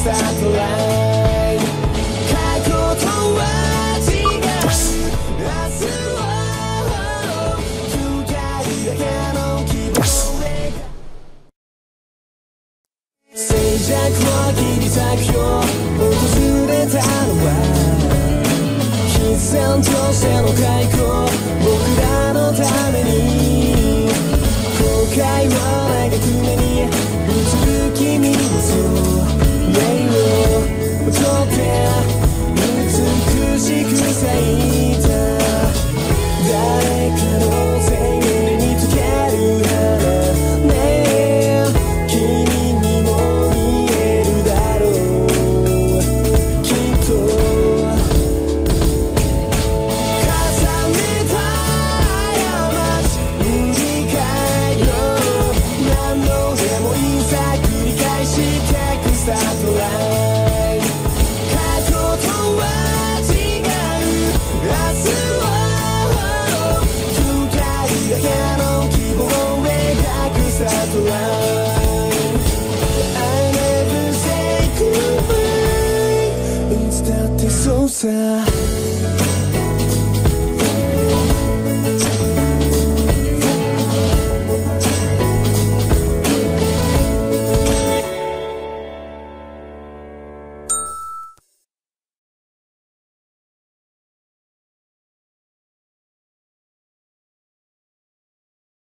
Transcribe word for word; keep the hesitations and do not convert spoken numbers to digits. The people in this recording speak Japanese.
タートライン過去とは違う明日を二人だけの希望で静寂を切り裂くよ訪れたのは必然としての開口僕らのために後悔を長く目に映る君の目を撮って美しく咲いた誰かの生命に溶ける花ねえ君にも見えるだろうきっと重ねた過ち振り返ろう何度でもいざ繰り返してくスタートライン過去とは違う明日を二人だけの希望を描くスタートライン I never say goodbye いつだってそうさ